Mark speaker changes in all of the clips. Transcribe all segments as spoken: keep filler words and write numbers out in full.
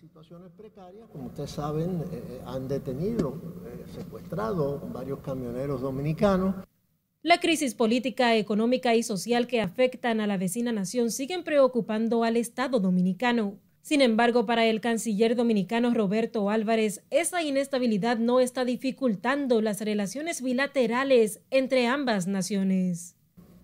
Speaker 1: situaciones precarias. Como ustedes saben, eh, han detenido, eh, secuestrado varios camioneros dominicanos.
Speaker 2: La crisis política, económica y social que afectan a la vecina nación siguen preocupando al Estado dominicano. Sin embargo, para el canciller dominicano Roberto Álvarez, esa inestabilidad no está dificultando las relaciones bilaterales entre ambas naciones.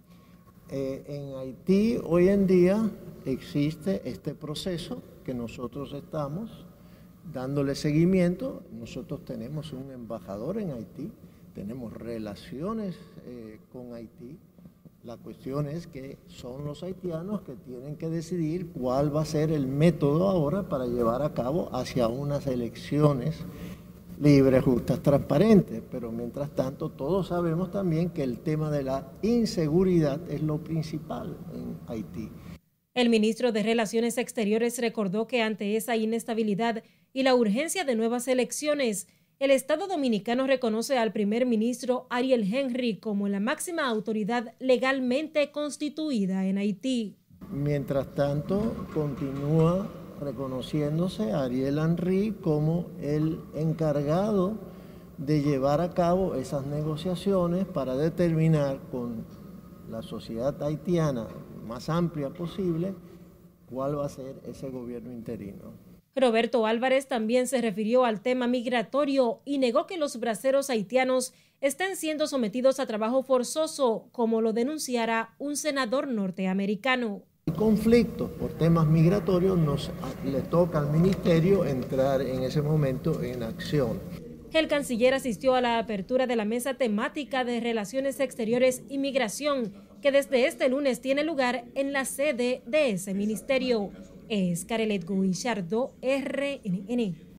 Speaker 1: Eh, en Haití hoy en día existe este proceso que nosotros estamos dándole seguimiento. Nosotros tenemos un embajador en Haití, tenemos relaciones eh, con Haití. La cuestión es que son los haitianos que tienen que decidir cuál va a ser el método ahora para llevar a cabo hacia unas elecciones libres, justas, transparentes. Pero mientras tanto, todos sabemos también que el tema de la inseguridad es lo principal en Haití.
Speaker 2: El ministro de Relaciones Exteriores recordó que ante esa inestabilidad y la urgencia de nuevas elecciones, el Estado dominicano reconoce al primer ministro Ariel Henry como la máxima autoridad legalmente constituida en Haití.
Speaker 1: Mientras tanto, continúa reconociéndose a Ariel Henry como el encargado de llevar a cabo esas negociaciones para determinar con la sociedad haitiana más amplia posible cuál va a ser ese gobierno interino.
Speaker 2: Roberto Álvarez también se refirió al tema migratorio y negó que los braceros haitianos estén siendo sometidos a trabajo forzoso, como lo denunciara un senador norteamericano.
Speaker 1: El conflicto por temas migratorios nos le toca al ministerio entrar en ese momento en acción.
Speaker 2: El canciller asistió a la apertura de la mesa temática de Relaciones Exteriores y Migración, que desde este lunes tiene lugar en la sede de ese ministerio. Es Carelet Guillardo, R N N.